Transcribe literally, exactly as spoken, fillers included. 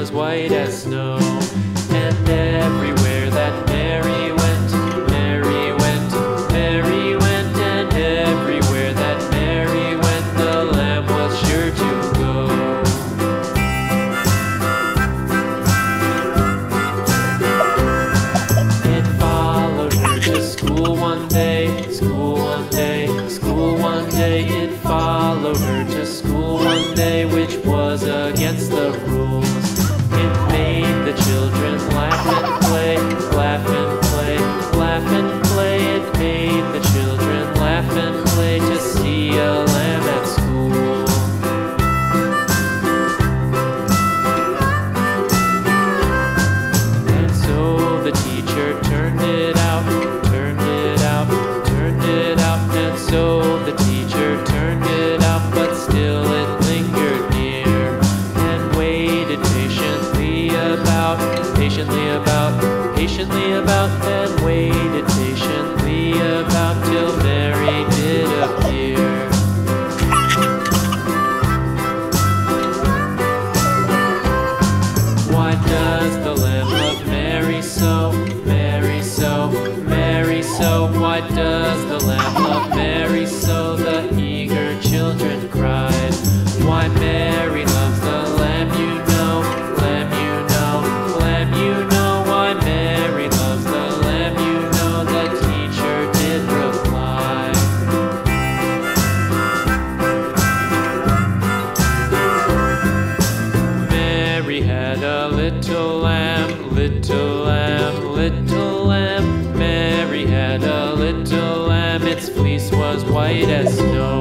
was white as snow. And everywhere that Mary went, Mary went, Mary went, and everywhere that Mary went, the lamb was sure to go. It followed her to school one day, school one day, school one day. It followed her to school one day, which was against the rules. It made the children laugh and play, laugh and play, laugh and play. It made the children laugh and play to see a lamb at school. And so the teacher turned it out, turned it out, turned it out. And so the teacher turned it out, but still it lingered near and waited patiently about, patiently about, patiently about, and waited patiently about till Mary did appear. Why does the lamb love Mary so, Mary so, Mary so? Why does the lamb love Mary so? The eager children cried. Why Mary loves the lamb, you know, lamb, you know, lamb, you know. Why Mary loves the lamb, you know, the teacher did reply. Mary had a little lamb, little lamb, little lamb. Mary had a little lamb, its fleece was white as snow.